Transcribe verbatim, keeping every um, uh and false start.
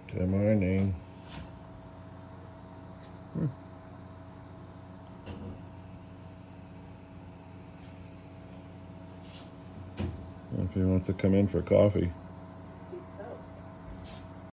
Good morning. Hmm. If he wants to come in for coffee.